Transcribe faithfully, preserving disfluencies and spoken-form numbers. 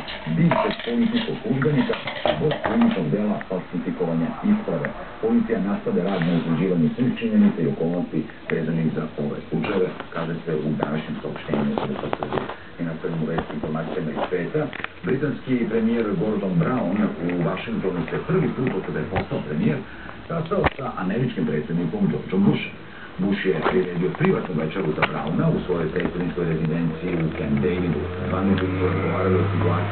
bivšeg policijskog službenika zbog krivičnog dela falsifikovanja isprave. Policija nastavlja rad na utvrđivanju svih činjenica i okolnosti vezanih za ove slučajeve, kaže se u današnjem saopštenju Republike Srbije. I nastavljamo vesti informacijama iz sveta. Britanski premijer Gordon Brown u Vašingtonu se prvi put od kada je postao premijer sastao sa američkim predsjednikom Georgeom Bushom. Bush je priredio privatnu večeru za Browna u svojoj predsjedničkoj rezidenciji u Camp Davidu. Zvaničnici su razgovarali o situaciji